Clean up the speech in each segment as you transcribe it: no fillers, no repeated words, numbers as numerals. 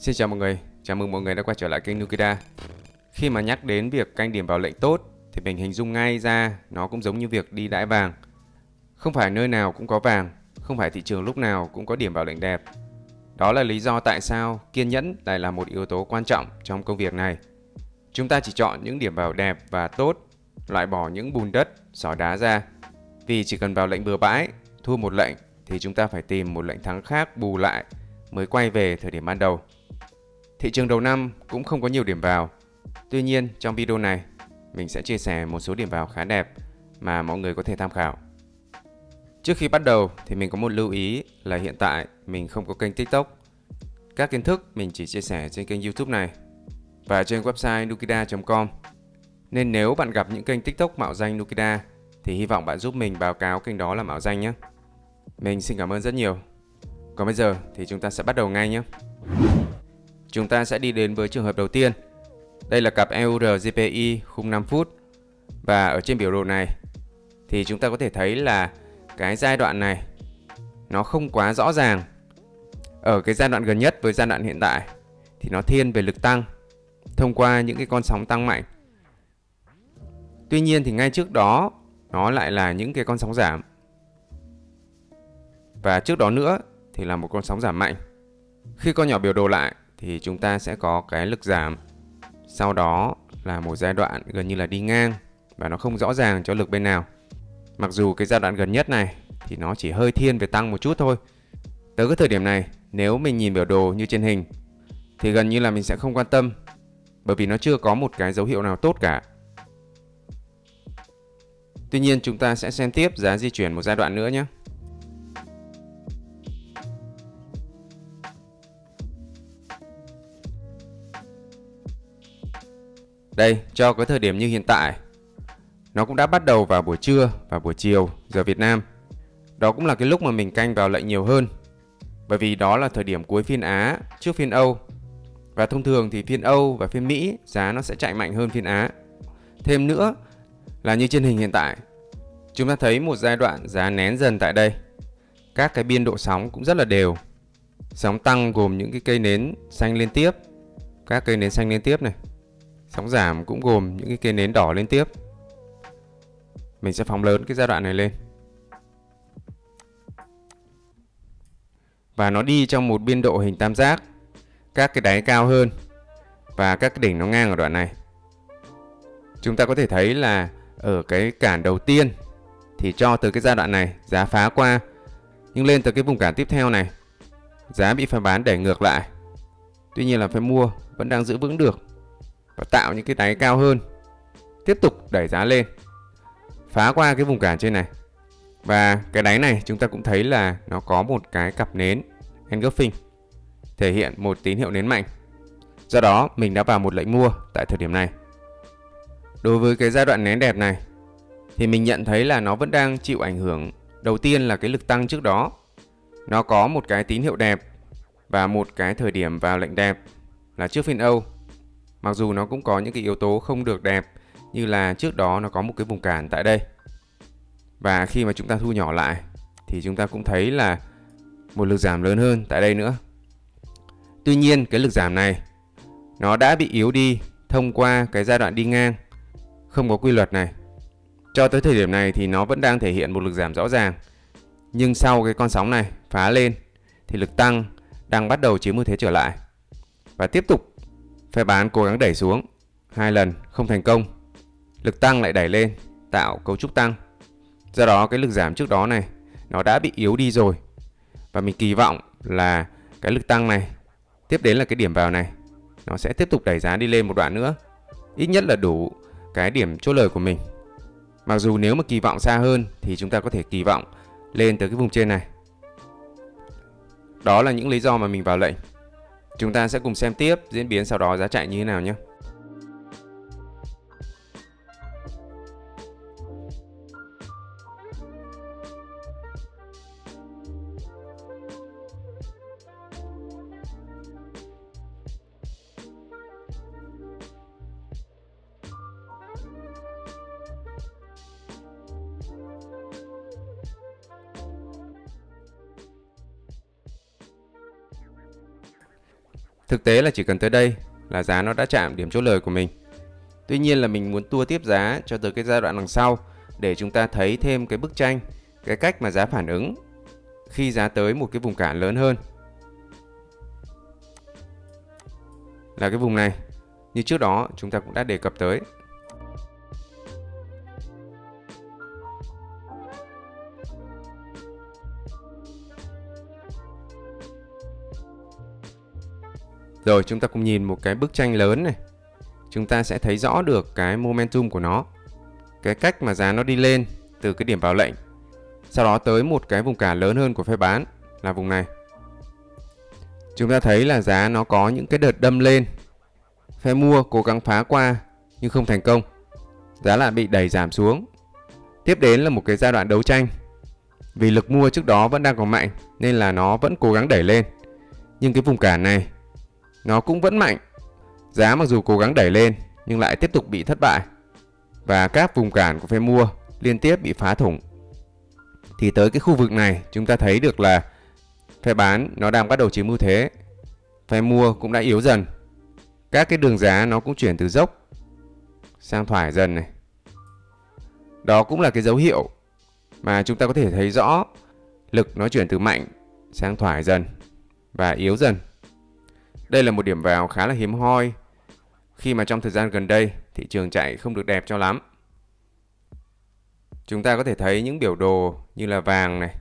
Xin chào mọi người, chào mừng mọi người đã quay trở lại kênh Nukida. Khi mà nhắc đến việc canh điểm vào lệnh tốt thì mình hình dung ngay ra nó cũng giống như việc đi đãi vàng. Không phải nơi nào cũng có vàng, không phải thị trường lúc nào cũng có điểm vào lệnh đẹp. Đó là lý do tại sao kiên nhẫn lại là một yếu tố quan trọng trong công việc này. Chúng ta chỉ chọn những điểm vào đẹp và tốt, loại bỏ những bùn đất, sỏi đá ra. Vì chỉ cần vào lệnh bừa bãi, thua một lệnh thì chúng ta phải tìm một lệnh thắng khác bù lại mới quay về thời điểm ban đầu. Thị trường đầu năm cũng không có nhiều điểm vào. Tuy nhiên, trong video này, mình sẽ chia sẻ một số điểm vào khá đẹp mà mọi người có thể tham khảo. Trước khi bắt đầu thì mình có một lưu ý là hiện tại mình không có kênh TikTok. Các kiến thức mình chỉ chia sẻ trên kênh YouTube này và trên website nukida.com. Nên nếu bạn gặp những kênh TikTok mạo danh Nukida thì hy vọng bạn giúp mình báo cáo kênh đó là mạo danh nhé. Mình xin cảm ơn rất nhiều. Còn bây giờ thì chúng ta sẽ bắt đầu ngay nhé. Chúng ta sẽ đi đến với trường hợp đầu tiên. Đây là cặp EUR-JPY khung 5 phút. Và ở trên biểu đồ này thì chúng ta có thể thấy là cái giai đoạn này nó không quá rõ ràng. Ở cái giai đoạn gần nhất với giai đoạn hiện tại thì nó thiên về lực tăng thông qua những cái con sóng tăng mạnh. Tuy nhiên thì ngay trước đó nó lại là những cái con sóng giảm. Và trước đó nữa thì là một con sóng giảm mạnh. Khi co nhỏ biểu đồ lại thì chúng ta sẽ có cái lực giảm. Sau đó là một giai đoạn gần như là đi ngang và nó không rõ ràng cho lực bên nào. Mặc dù cái giai đoạn gần nhất này thì nó chỉ hơi thiên về tăng một chút thôi. Tới cái thời điểm này, nếu mình nhìn biểu đồ như trên hình thì gần như là mình sẽ không quan tâm, bởi vì nó chưa có một cái dấu hiệu nào tốt cả. Tuy nhiên chúng ta sẽ xem tiếp giá di chuyển một giai đoạn nữa nhé. Đây, cho cái thời điểm như hiện tại, nó cũng đã bắt đầu vào buổi trưa và buổi chiều giờ Việt Nam. Đó cũng là cái lúc mà mình canh vào lệnh nhiều hơn, bởi vì đó là thời điểm cuối phiên Á trước phiên Âu. Và thông thường thì phiên Âu và phiên Mỹ giá nó sẽ chạy mạnh hơn phiên Á. Thêm nữa là như trên hình hiện tại, chúng ta thấy một giai đoạn giá nén dần tại đây. Các cái biên độ sóng cũng rất là đều. Sóng tăng gồm những cái cây nến xanh liên tiếp, các cây nến xanh liên tiếp này. Sóng giảm cũng gồm những cái cây nến đỏ liên tiếp. Mình sẽ phóng lớn cái giai đoạn này lên. Và nó đi trong một biên độ hình tam giác. Các cái đáy cao hơn và các cái đỉnh nó ngang ở đoạn này. Chúng ta có thể thấy là ở cái cản đầu tiên thì cho từ cái giai đoạn này giá phá qua, nhưng lên từ cái vùng cản tiếp theo này giá bị pha bán đẩy ngược lại. Tuy nhiên là phái mua vẫn đang giữ vững được và tạo những cái đáy cao hơn, tiếp tục đẩy giá lên, phá qua cái vùng cản trên này. Và cái đáy này chúng ta cũng thấy là nó có một cái cặp nến engulfing, thể hiện một tín hiệu nến mạnh. Do đó mình đã vào một lệnh mua tại thời điểm này. Đối với cái giai đoạn nén đẹp này thì mình nhận thấy là nó vẫn đang chịu ảnh hưởng. Đầu tiên là cái lực tăng trước đó, nó có một cái tín hiệu đẹp và một cái thời điểm vào lệnh đẹp là trước phiên Âu. Mặc dù nó cũng có những cái yếu tố không được đẹp, như là trước đó nó có một cái vùng cản tại đây. Và khi mà chúng ta thu nhỏ lại thì chúng ta cũng thấy là một lực giảm lớn hơn tại đây nữa. Tuy nhiên cái lực giảm này nó đã bị yếu đi thông qua cái giai đoạn đi ngang không có quy luật này. Cho tới thời điểm này thì nó vẫn đang thể hiện một lực giảm rõ ràng. Nhưng sau cái con sóng này phá lên thì lực tăng đang bắt đầu chiếm ưu thế trở lại. Và tiếp tục phe bán cố gắng đẩy xuống 2 lần không thành công. Lực tăng lại đẩy lên, tạo cấu trúc tăng. Do đó cái lực giảm trước đó này nó đã bị yếu đi rồi. Và mình kỳ vọng là cái lực tăng này, tiếp đến là cái điểm vào này, nó sẽ tiếp tục đẩy giá đi lên một đoạn nữa. Ít nhất là đủ cái điểm chốt lời của mình. Mặc dù nếu mà kỳ vọng xa hơn thì chúng ta có thể kỳ vọng lên tới cái vùng trên này. Đó là những lý do mà mình vào lệnh. Chúng ta sẽ cùng xem tiếp diễn biến sau đó giá chạy như thế nào nhé. Thực tế là chỉ cần tới đây là giá nó đã chạm điểm chốt lời của mình. Tuy nhiên là mình muốn tua tiếp giá cho tới cái giai đoạn đằng sau để chúng ta thấy thêm cái bức tranh, cái cách mà giá phản ứng khi giá tới một cái vùng cản lớn hơn. Là cái vùng này, như trước đó chúng ta cũng đã đề cập tới. Rồi chúng ta cùng nhìn một cái bức tranh lớn này. Chúng ta sẽ thấy rõ được cái momentum của nó. Cái cách mà giá nó đi lên từ cái điểm vào lệnh. Sau đó tới một cái vùng cản lớn hơn của phe bán là vùng này. Chúng ta thấy là giá nó có những cái đợt đâm lên. Phe mua cố gắng phá qua nhưng không thành công. Giá lại bị đẩy giảm xuống. Tiếp đến là một cái giai đoạn đấu tranh. Vì lực mua trước đó vẫn đang còn mạnh nên là nó vẫn cố gắng đẩy lên. Nhưng cái vùng cản này nó cũng vẫn mạnh. Giá mặc dù cố gắng đẩy lên nhưng lại tiếp tục bị thất bại. Và các vùng cản của phe mua liên tiếp bị phá thủng. Thì tới cái khu vực này chúng ta thấy được là phe bán nó đang bắt đầu chiếm ưu thế. Phe mua cũng đã yếu dần. Các cái đường giá nó cũng chuyển từ dốc sang thoải dần này. Đó cũng là cái dấu hiệu mà chúng ta có thể thấy rõ lực nó chuyển từ mạnh sang thoải dần và yếu dần. Đây là một điểm vào khá là hiếm hoi khi mà trong thời gian gần đây thị trường chạy không được đẹp cho lắm. Chúng ta có thể thấy những biểu đồ như là vàng này.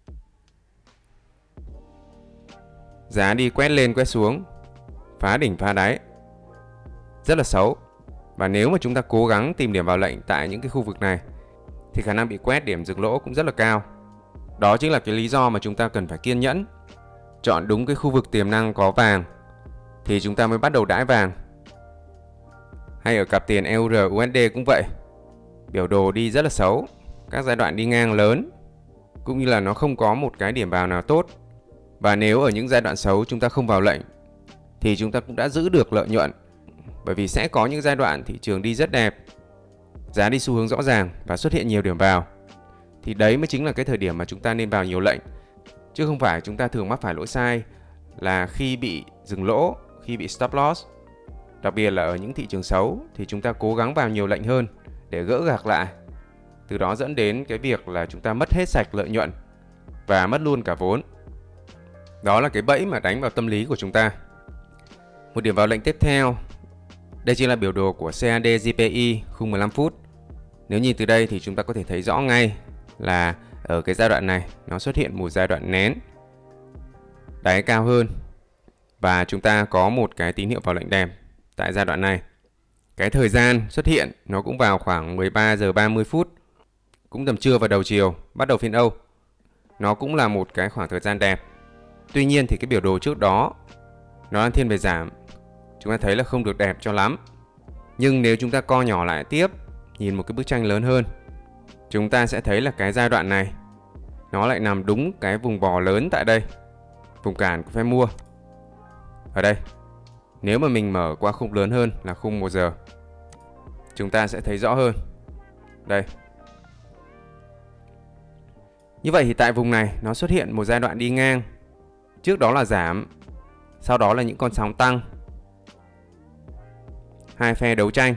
Giá đi quét lên quét xuống, phá đỉnh phá đáy. Rất là xấu. Và nếu mà chúng ta cố gắng tìm điểm vào lệnh tại những cái khu vực này thì khả năng bị quét điểm dừng lỗ cũng rất là cao. Đó chính là cái lý do mà chúng ta cần phải kiên nhẫn. Chọn đúng cái khu vực tiềm năng có vàng thì chúng ta mới bắt đầu đãi vàng. Hay ở cặp tiền EUR USD cũng vậy. Biểu đồ đi rất là xấu. Các giai đoạn đi ngang lớn cũng như là nó không có một cái điểm vào nào tốt. Và nếu ở những giai đoạn xấu chúng ta không vào lệnh thì chúng ta cũng đã giữ được lợi nhuận. Bởi vì sẽ có những giai đoạn thị trường đi rất đẹp, giá đi xu hướng rõ ràng và xuất hiện nhiều điểm vào. Thì đấy mới chính là cái thời điểm mà chúng ta nên vào nhiều lệnh. Chứ không phải chúng ta thường mắc phải lỗi sai là khi bị dừng lỗ, khi bị stop loss. Đặc biệt là ở những thị trường xấu thì chúng ta cố gắng vào nhiều lệnh hơn để gỡ gạc lại. Từ đó dẫn đến cái việc là chúng ta mất hết sạch lợi nhuận và mất luôn cả vốn. Đó là cái bẫy mà đánh vào tâm lý của chúng ta. Một điểm vào lệnh tiếp theo. Đây chính là biểu đồ của CAD JPY khung 15 phút. Nếu nhìn từ đây thì chúng ta có thể thấy rõ ngay là ở cái giai đoạn này nó xuất hiện một giai đoạn nén, đáy cao hơn. Và chúng ta có một cái tín hiệu vào lệnh đẹp tại giai đoạn này. Cái thời gian xuất hiện nó cũng vào khoảng 13 giờ 30 phút. Cũng tầm trưa và đầu chiều bắt đầu phiên Âu. Nó cũng là một cái khoảng thời gian đẹp. Tuy nhiên thì cái biểu đồ trước đó nó đang thiên về giảm. Chúng ta thấy là không được đẹp cho lắm. Nhưng nếu chúng ta co nhỏ lại tiếp, nhìn một cái bức tranh lớn hơn, chúng ta sẽ thấy là cái giai đoạn này nó lại nằm đúng cái vùng bò lớn tại đây. Vùng cản của phe mua ở đây. Nếu mà mình mở qua khung lớn hơn là khung 1 giờ, chúng ta sẽ thấy rõ hơn. Đây. Như vậy thì tại vùng này nó xuất hiện một giai đoạn đi ngang. Trước đó là giảm, sau đó là những con sóng tăng. Hai phe đấu tranh.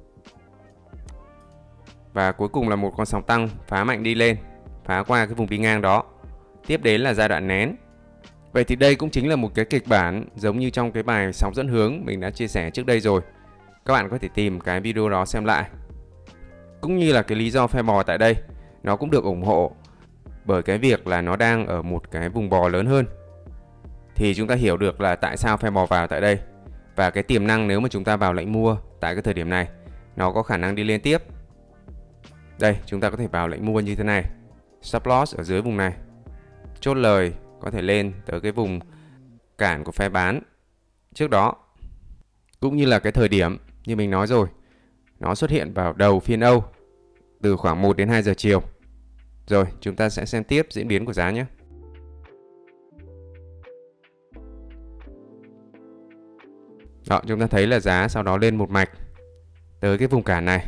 Và cuối cùng là một con sóng tăng phá mạnh đi lên, phá qua cái vùng đi ngang đó. Tiếp đến là giai đoạn nén. Vậy thì đây cũng chính là một cái kịch bản giống như trong cái bài sóng dẫn hướng mình đã chia sẻ trước đây rồi. Các bạn có thể tìm cái video đó xem lại. Cũng như là cái lý do phe bò tại đây nó cũng được ủng hộ bởi cái việc là nó đang ở một cái vùng bò lớn hơn. Thì chúng ta hiểu được là tại sao phe bò vào tại đây. Và cái tiềm năng nếu mà chúng ta vào lệnh mua tại cái thời điểm này, nó có khả năng đi lên tiếp. Đây, chúng ta có thể vào lệnh mua như thế này. Stop loss ở dưới vùng này. Chốt lời có thể lên tới cái vùng cản của phe bán trước đó. Cũng như là cái thời điểm như mình nói rồi, nó xuất hiện vào đầu phiên Âu từ khoảng 1 đến 2 giờ chiều. Rồi, chúng ta sẽ xem tiếp diễn biến của giá nhé. Đó, chúng ta thấy là giá sau đó lên một mạch tới cái vùng cản này.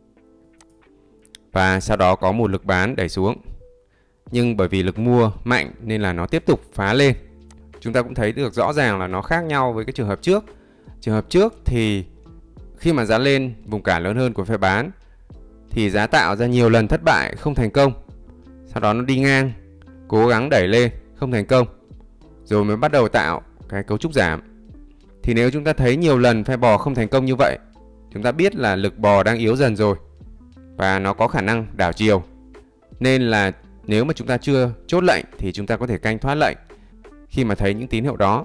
Và sau đó có một lực bán đẩy xuống. Nhưng bởi vì lực mua mạnh nên là nó tiếp tục phá lên. chúng ta cũng thấy được rõ ràng là nó khác nhau với cái trường hợp trước. Trường hợp trước thì khi mà giá lên vùng cản lớn hơn của phe bán thì giá tạo ra nhiều lần thất bại không thành công. Sau đó nó đi ngang, cố gắng đẩy lên không thành công, rồi mới bắt đầu tạo cái cấu trúc giảm. Thì nếu chúng ta thấy nhiều lần phe bò không thành công như vậy, chúng ta biết là lực bò đang yếu dần rồi và nó có khả năng đảo chiều. Nên là nếu mà chúng ta chưa chốt lệnh thì chúng ta có thể canh thoát lệnh khi mà thấy những tín hiệu đó.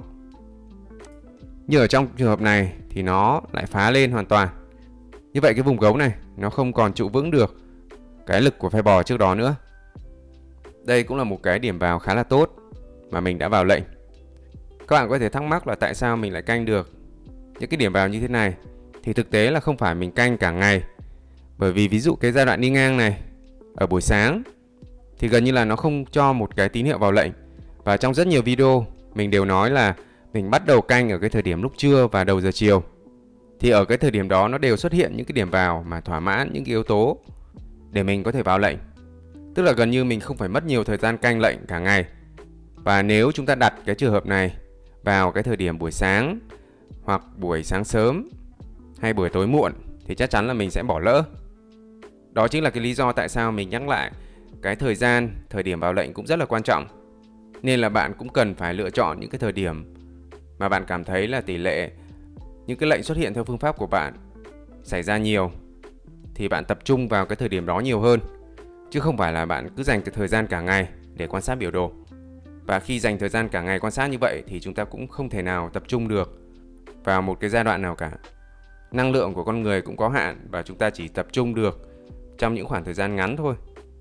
Như ở trong trường hợp này thì nó lại phá lên hoàn toàn. Như vậy cái vùng gấu này nó không còn trụ vững được cái lực của phe bò trước đó nữa. Đây cũng là một cái điểm vào khá là tốt mà mình đã vào lệnh. Các bạn có thể thắc mắc là tại sao mình lại canh được những cái điểm vào như thế này. Thì thực tế là không phải mình canh cả ngày. Bởi vì ví dụ cái giai đoạn đi ngang này ở buổi sáng thì gần như là nó không cho một cái tín hiệu vào lệnh. Và trong rất nhiều video mình đều nói là mình bắt đầu canh ở cái thời điểm lúc trưa và đầu giờ chiều. Thì ở cái thời điểm đó nó đều xuất hiện những cái điểm vào mà thỏa mãn những cái yếu tố để mình có thể vào lệnh. Tức là gần như mình không phải mất nhiều thời gian canh lệnh cả ngày. Và nếu chúng ta đặt cái trường hợp này vào cái thời điểm buổi sáng hoặc buổi sáng sớm hay buổi tối muộn thì chắc chắn là mình sẽ bỏ lỡ. Đó chính là cái lý do tại sao mình nhắc lại cái thời điểm vào lệnh cũng rất là quan trọng. Nên là bạn cũng cần phải lựa chọn những cái thời điểm mà bạn cảm thấy là tỷ lệ những cái lệnh xuất hiện theo phương pháp của bạn xảy ra nhiều thì bạn tập trung vào cái thời điểm đó nhiều hơn. Chứ không phải là bạn cứ dành thời gian cả ngày để quan sát biểu đồ. Và khi dành thời gian cả ngày quan sát như vậy thì chúng ta cũng không thể nào tập trung được vào một cái giai đoạn nào cả. Năng lượng của con người cũng có hạn và chúng ta chỉ tập trung được trong những khoảng thời gian ngắn thôi.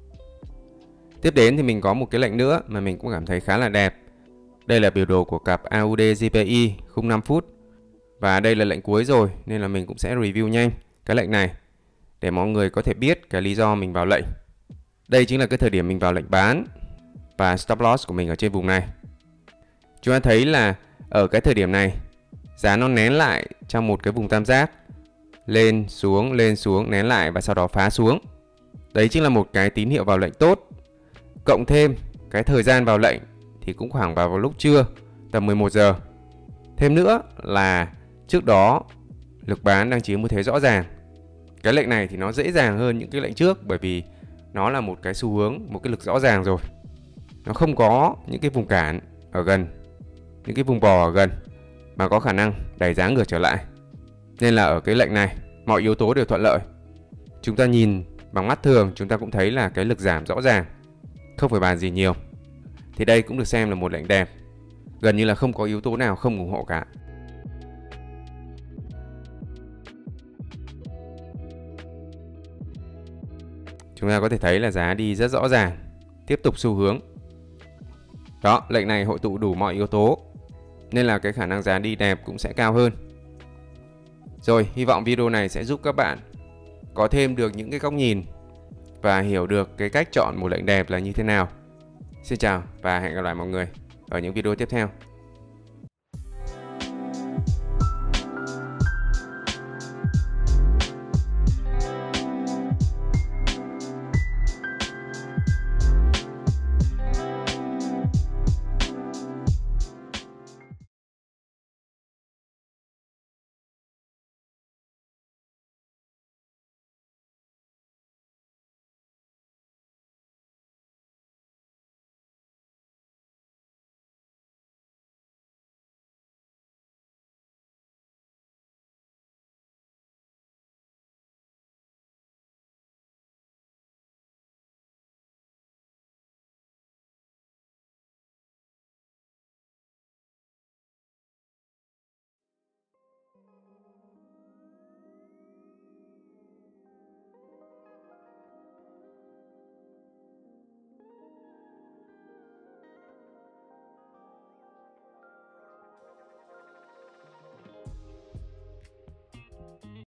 Tiếp đến thì mình có một cái lệnh nữa mà mình cũng cảm thấy khá là đẹp. Đây là biểu đồ của cặp AUD JPY khung 5 phút. Và đây là lệnh cuối rồi nên là mình cũng sẽ review nhanh cái lệnh này để mọi người có thể biết cái lý do mình vào lệnh. Đây chính là cái thời điểm mình vào lệnh bán và stop loss của mình ở trên vùng này. Chúng ta thấy là ở cái thời điểm này giá nó nén lại trong một cái vùng tam giác, lên xuống nén lại và sau đó phá xuống. Đấy chính là một cái tín hiệu vào lệnh tốt. Cộng thêm cái thời gian vào lệnh thì cũng khoảng vào lúc trưa tầm 11 giờ. Thêm nữa là trước đó lực bán đang chiếm ưu thế rõ ràng. Cái lệnh này thì nó dễ dàng hơn những cái lệnh trước bởi vì nó là một cái xu hướng, một cái lực rõ ràng rồi. Nó không có những cái vùng cản ở gần, những cái vùng bò ở gần mà có khả năng đẩy giá ngược trở lại. Nên là ở cái lệnh này mọi yếu tố đều thuận lợi. Chúng ta nhìn bằng mắt thường chúng ta cũng thấy là cái lực giảm rõ ràng, không phải bàn gì nhiều. Thì đây cũng được xem là một lệnh đẹp. Gần như là không có yếu tố nào không ủng hộ cả. Chúng ta có thể thấy là giá đi rất rõ ràng, tiếp tục xu hướng. Đó, lệnh này hội tụ đủ mọi yếu tố nên là cái khả năng giá đi đẹp cũng sẽ cao hơn. Rồi, hy vọng video này sẽ giúp các bạn có thêm được những cái góc nhìn và hiểu được cái cách chọn một lệnh đẹp là như thế nào. Xin chào và hẹn gặp lại mọi người ở những video tiếp theo.